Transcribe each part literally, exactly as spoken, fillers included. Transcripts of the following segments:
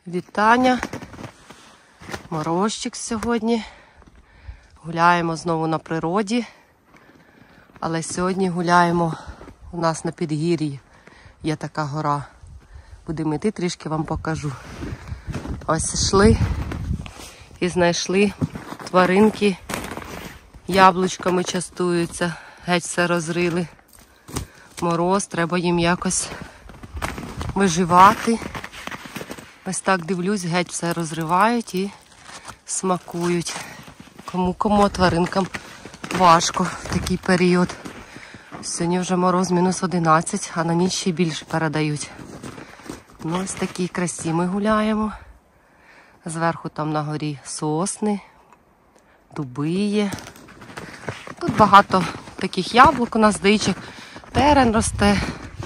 Вітання, морозчик сьогодні. Гуляємо знову на природі, але сьогодні гуляємо у нас на підгір'ї. Є така гора. Будемо йти, трішки вам покажу. Ось йшли і знайшли тваринки, яблучками частуються, геть все розрили. Мороз, треба їм якось виживати. Ось так дивлюсь, геть все розривають і смакують. Кому кому тваринкам важко в такий період. Сьогодні вже мороз мінус одинадцять, а на ніч ще більше передають. Ну, ось такі красі ми гуляємо. Зверху там на горі сосни, дуби є. Тут багато таких яблук у нас, дичок. Терен росте.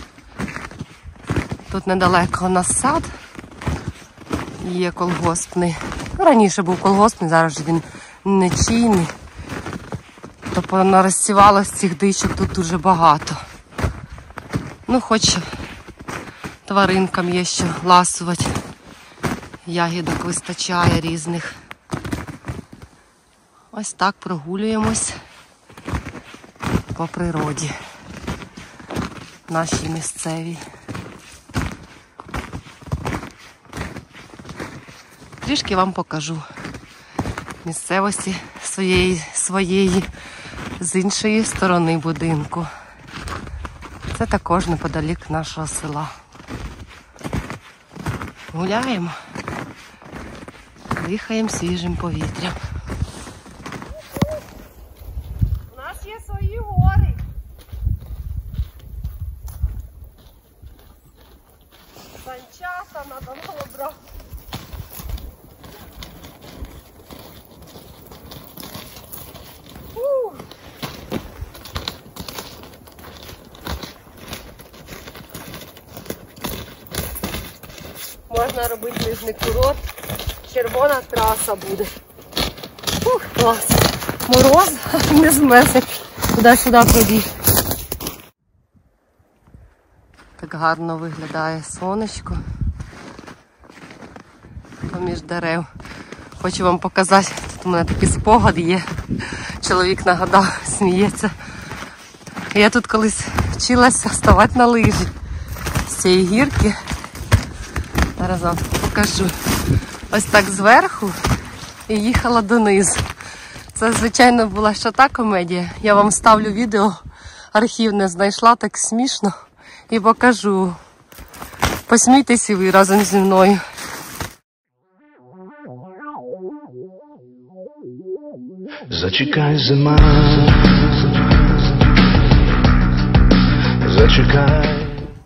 Тут недалеко у нас сад. Є колгоспний. Раніше був колгоспний, зараз він не чийний. Тобто нарозсівалося цих дичок тут дуже багато. Ну, хоч тваринкам є що ласувати. Ягідок вистачає різних. Ось так прогулюємось по природі. Нашій місцевій. Трішки вам покажу місцевості своєї, своєї з іншої сторони будинку. Це також неподалік нашого села. Гуляємо, дихаємо свіжим повітрям. У нас є свої гори. Санчата надо було брати. Можна робити лижний курорт. Червона траса буде. Ух, клас. Мороз не змерз. Туди-сюди пробіг. Так гарно виглядає сонечко поміж дерев. Хочу вам показати, тут у мене такий спогад є. Чоловік нагадав, сміється. Я тут колись вчилася ставати на лижі з цієї гірки. Зараз вам покажу. Ось так зверху і їхала донизу. Це, звичайно, була ще та комедія. Я вам ставлю відео, архівне знайшла, так смішно. І покажу. Посмійтесь і ви разом зі мною. Зачекай, зима, зачекай.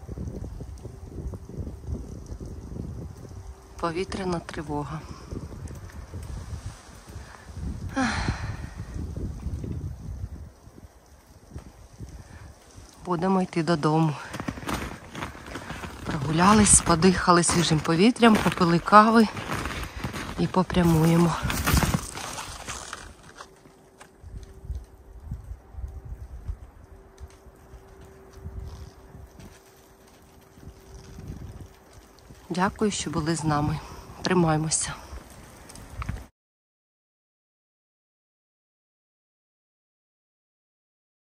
Повітряна тривога. Будемо йти додому. Прогулялись, подихали свіжим повітрям, попили кави і попрямуємо. Дякую, що були з нами. Тримаймося.